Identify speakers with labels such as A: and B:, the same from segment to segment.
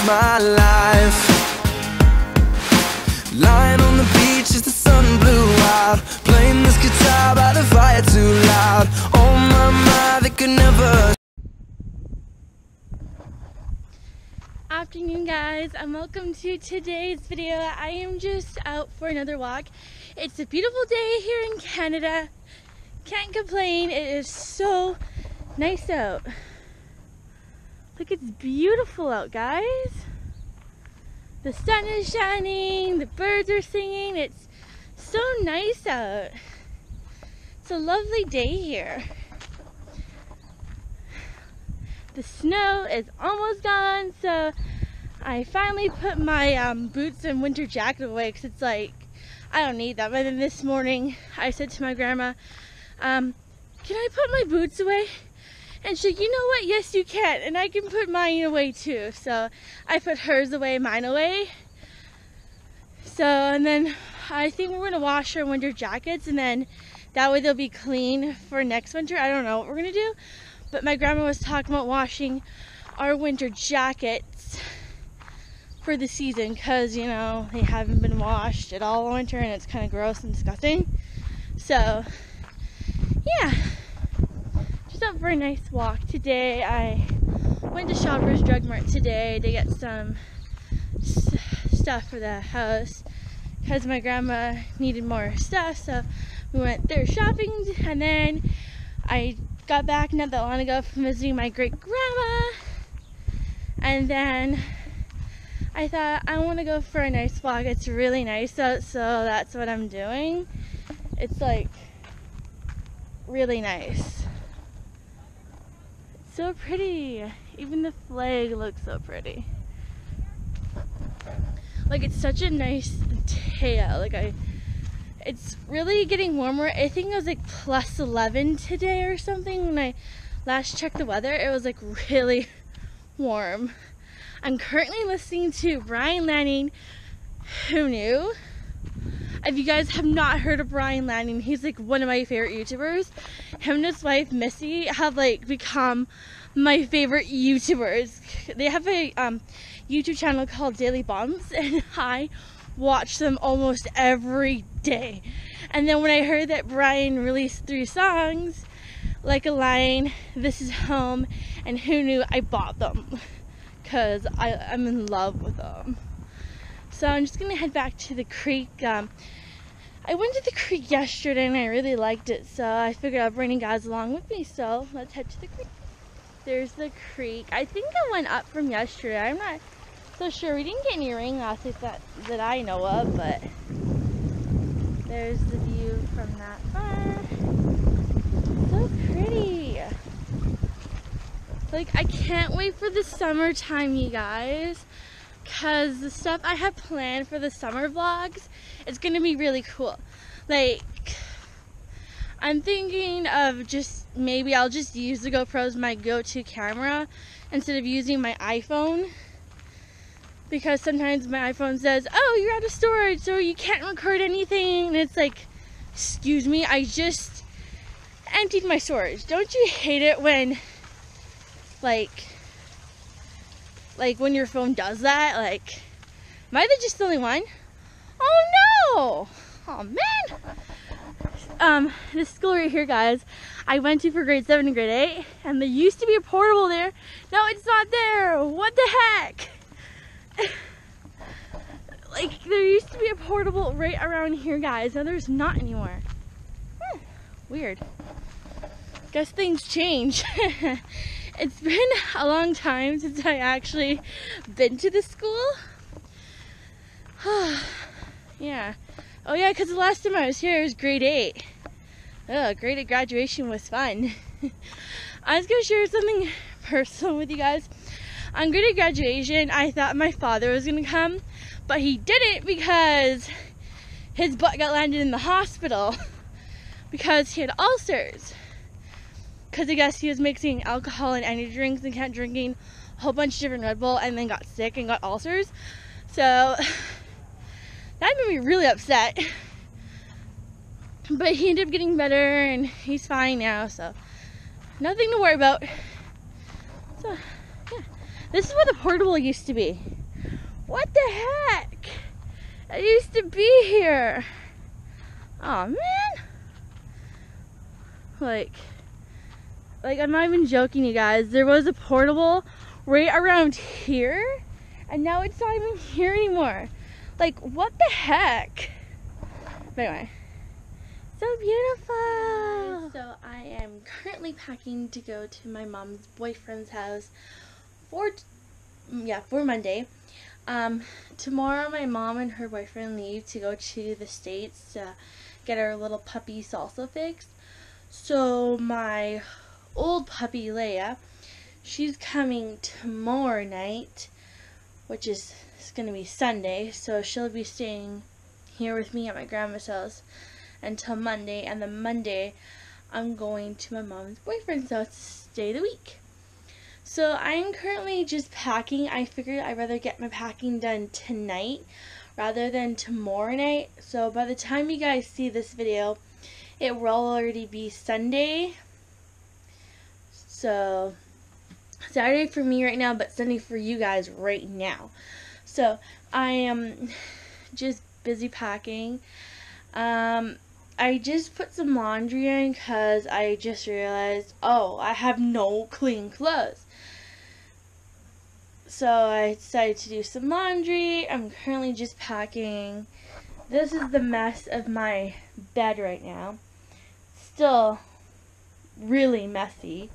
A: my life. Lying on the beach as the sun blew out, playing this guitar by the fire too loud. Oh my, they could never.
B: Afternoon guys, and welcome to today's video. I am just out for another walk. It's a beautiful day here in Canada. Can't complain. It is so nice out. Look, it's beautiful out, guys. The sun is shining, the birds are singing. It's so nice out. It's a lovely day here. The snow is almost gone, so I finally put my boots and winter jacket away because it's like, I don't need them. And then this morning I said to my grandma, can I put my boots away? And she's like, you know what, yes you can, and I can put mine away too. So I put hers away, mine away. So, and then I think we're gonna wash our winter jackets, and then that way they'll be clean for next winter. I don't know what we're gonna do, but my grandma was talking about washing our winter jackets for the season because, you know, they haven't been washed at all winter and it's kind of gross and disgusting. So yeah, just out for a nice walk today. I went to Shoppers Drug Mart today to get some stuff for the house because my grandma needed more stuff, so we went there shopping. And then I got back not that long ago from visiting my great grandma, and then I thought I want to go for a nice walk. It's really nice out, so that's what I'm doing. It's like really nice. It's so pretty. Even the flag looks so pretty. Like, it's such a nice day out. Like, it's really getting warmer. I think it was like plus 11 today or something. When I last checked the weather, it was like really warm. I'm currently listening to Brian Lanning, Who Knew? If you guys have not heard of Brian Lanning, he's like one of my favorite YouTubers. Him and his wife Missy have like become my favorite YouTubers. They have a YouTube channel called Daily Bumps, and I watch them almost every day. And then when I heard that Brian released 3 songs, Like a Lion, This Is Home, and Who Knew, I bought them because I'm in love with them. So I'm just gonna head back to the creek. I went to the creek yesterday and I really liked it, so I figured I'd bring you guys along with me. So let's head to the creek. There's the creek. I think it went up from yesterday. I'm not so sure. We didn't get any rain last night that I know of, but there's the view from that far. So pretty. Like, I can't wait for the summertime, you guys, because the stuff I have planned for the summer vlogs is going to be really cool. Like, I'm thinking of maybe I'll just use the GoPro as my go-to camera instead of using my iPhone, because sometimes my iPhone says, oh, you're out of storage, or you can't record anything, and it's like, excuse me, I just emptied my storage. Don't you hate it when like when your phone does that? Like, am I just the only one? Oh no! Oh man! This school right here, guys, I went to for grade 7 and grade 8, and there used to be a portable there. No, it's not there. What the heck? Like, there used to be a portable right around here, guys. Now there's not anymore. Weird. Guess things change. It's been a long time since I actually been to the school. Yeah. Oh yeah, because the last time I was here was grade 8. Oh, grade 8 graduation was fun. I was going to share something personal with you guys. On grade 8 graduation, I thought my father was going to come, but he didn't because his butt got landed in the hospital because he had ulcers. Because I guess he was mixing alcohol and energy drinks and kept drinking a whole bunch of different Red Bull and then got sick and got ulcers. So that made me really upset. But he ended up getting better and he's fine now, so nothing to worry about. So yeah, This is where the portable used to be. What the heck? It used to be here. Oh man. Like I'm not even joking, you guys. There was a portable right around here, and now it's not even here anymore. Like, what the heck? But anyway, so beautiful. So I am currently packing to go to my mom's boyfriend's house for Monday. Tomorrow my mom and her boyfriend leave to go to the States to get our little puppy Salsa fixed. So my old puppy Leia, she's coming tomorrow night, which is going to be Sunday, so she'll be staying here with me at my grandma's house until Monday, and then Monday I'm going to my mom's boyfriend's house to stay the week. So I am currently just packing. I figured I'd rather get my packing done tonight rather than tomorrow night. So by the time you guys see this video, it will already be Sunday. So Saturday for me right now, but Sunday for you guys right now. So I am just busy packing. I just put some laundry in because I just realized, oh, I have no clean clothes. So I decided to do some laundry. I'm currently just packing. This is the mess of my bed right now. Still really messy.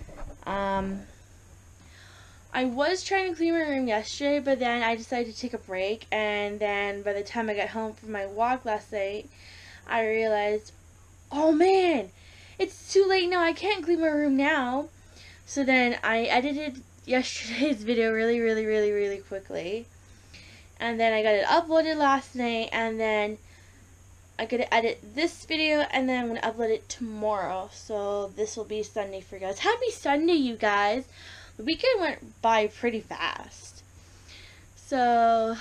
B: I was trying to clean my room yesterday, but then I decided to take a break, and then by the time I got home from my walk last night, I realized, oh man, it's too late now, I can't clean my room now. So then I edited yesterday's video really quickly, and then I got it uploaded last night, and then I gotta edit this video, and then I'm gonna upload it tomorrow. So this will be Sunday for you guys. Happy Sunday, you guys. The weekend went by pretty fast. So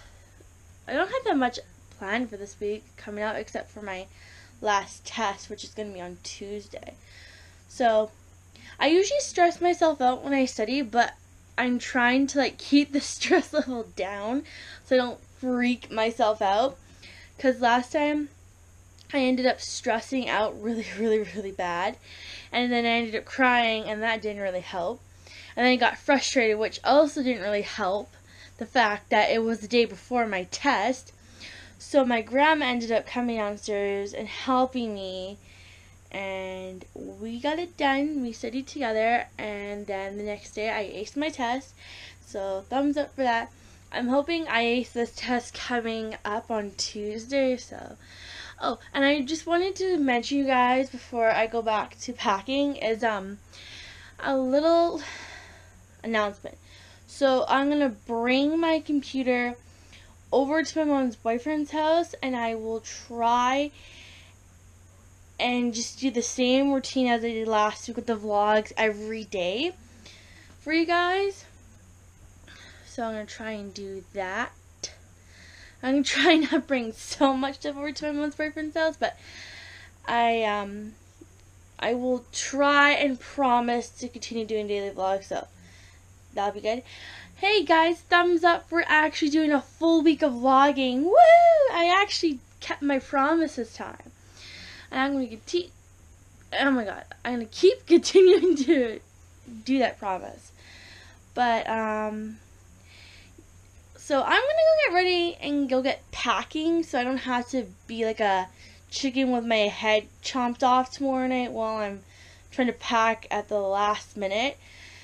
B: I don't have that much planned for this week coming out except for my last test, which is gonna be on Tuesday. So I usually stress myself out when I study, but I'm trying to keep the stress level down so I don't freak myself out. Because last time I ended up stressing out really bad, and then I ended up crying, and that didn't really help. And then I got frustrated, which also didn't really help the fact that it was the day before my test. So my grandma ended up coming downstairs and helping me, and we got it done. We studied together, and then the next day I aced my test. So thumbs up for that. I'm hoping I ace this test coming up on Tuesday. So, oh, and I just wanted to mention you guys before I go back to packing is a little announcement. So I'm gonna bring my computer over to my mom's boyfriend's house, and I will try and just do the same routine as I did last week with the vlogs every day for you guys. So I'm gonna try and do that. I'm gonna try not to bring so much stuff over to my mom's boyfriend's house, but I will try and promise to continue doing daily vlogs, so that'll be good. Hey guys, thumbs up for actually doing a full week of vlogging. Woo! I actually kept my promise this time. And I'm gonna I'm gonna keep continuing to do that promise. But so I'm gonna go get ready and go get packing so I don't have to be like a chicken with my head chomped off tomorrow night while I'm trying to pack at the last minute.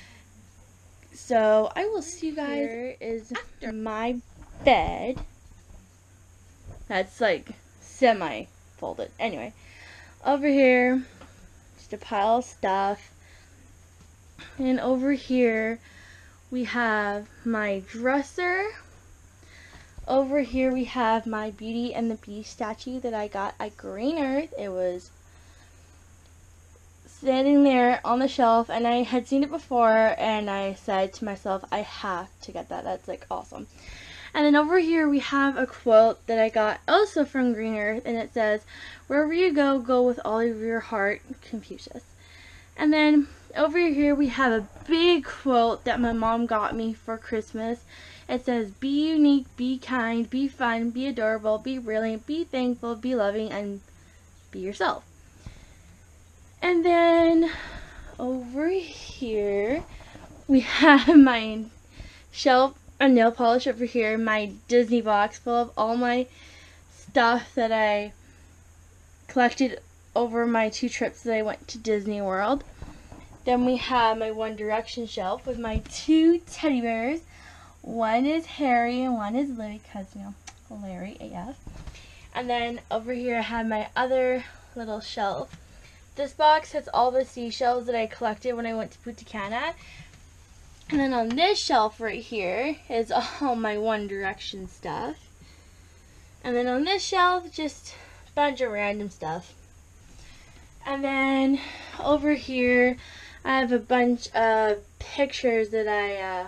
B: So I will see you guys. Here is after my bed. That's semi folded. Anyway, over here, just a pile of stuff. And over here, we have my dresser. Over here, we have my Beauty and the Beast statue that I got at Green Earth. It was standing there on the shelf, and I had seen it before, and I said to myself, I have to get that. That's awesome. And then over here we have a quote that I got also from Green Earth, and it says, wherever you go, go with all of your heart, Confucius. And then over here we have a big quote that my mom got me for Christmas. It says, be unique, be kind, be fun, be adorable, be brilliant, be thankful, be loving, and be yourself. And then over here we have my shelf of nail polish over here, my Disney box full of all my stuff that I collected over my 2 trips that I went to Disney World. Then we have my One Direction shelf with my 2 teddy bears. One is Harry and one is Louie, because, you know, Larry AF. And then over here I have my other little shelf. This box has all the seashells that I collected when I went to Punta Cana. And then on this shelf right here is all my One Direction stuff. And then on this shelf, just a bunch of random stuff. And then over here, I have a bunch of pictures that I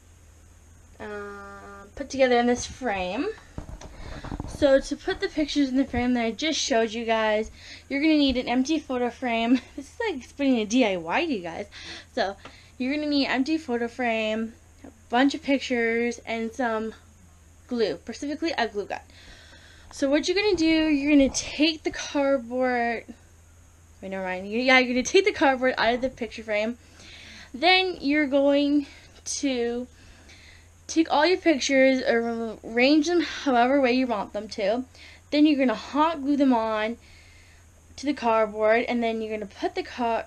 B: put together in this frame. So to put the pictures in the frame that I just showed you guys, you're going to need an empty photo frame. This is like explaining a DIY to you guys. So you're going to need an empty photo frame, a bunch of pictures, and some glue, specifically a glue gun. So what you're going to do, you're going to take the cardboard, wait, never mind. You're going to take the cardboard out of the picture frame. Then you're going to take all your pictures, or arrange them however way you want them to. Then you're going to hot glue them on to the cardboard, and then you're going to put the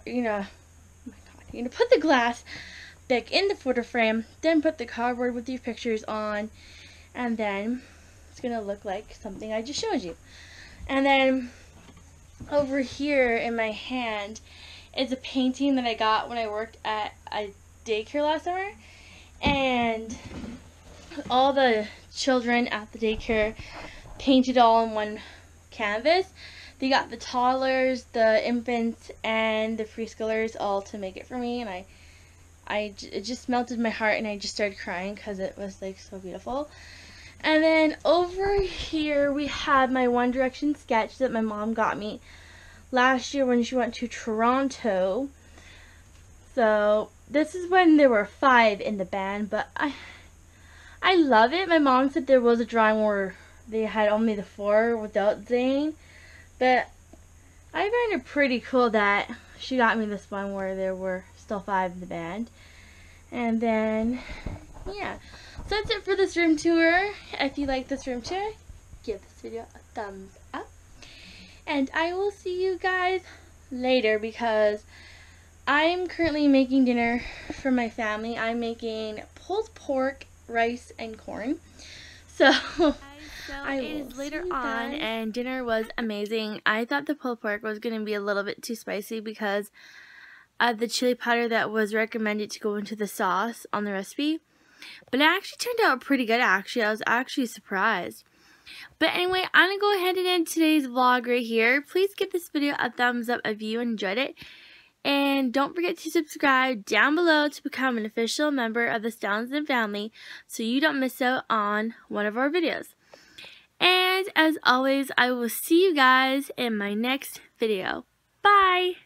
B: put the glass back in the photo frame, then put the cardboard with your pictures on, and then it's going to look like something I just showed you. And then over here in my hand is a painting that I got when I worked at a daycare last summer, and all the children at the daycare painted all in one canvas. They got the toddlers, the infants, and the preschoolers all to make it for me, and it just melted my heart, and I just started crying because it was like so beautiful. And then over here we have my One Direction sketch that my mom got me last year when she went to Toronto. So this is when there were 5 in the band, but I love it. My mom said there was a drawing where they had only the 4 without Zayn, but I find it pretty cool that she got me this one where there were still 5 in the band. And then, yeah. So that's it for this room tour. If you like this room tour, give this video a thumbs up. And I will see you guys later because I'm currently making dinner for my family. I'm making pulled pork, rice, and corn. So it is later on and dinner was amazing. I thought the pulled pork was going to be a little bit too spicy because of the chili powder that was recommended to go into the sauce on the recipe. But it actually turned out pretty good, actually. I was actually surprised. But anyway, I'm going to go ahead and end today's vlog right here. Please give this video a thumbs up if you enjoyed it. And don't forget to subscribe down below to become an official member of the Stallinson family so you don't miss out on one of our videos. And as always, I will see you guys in my next video. Bye!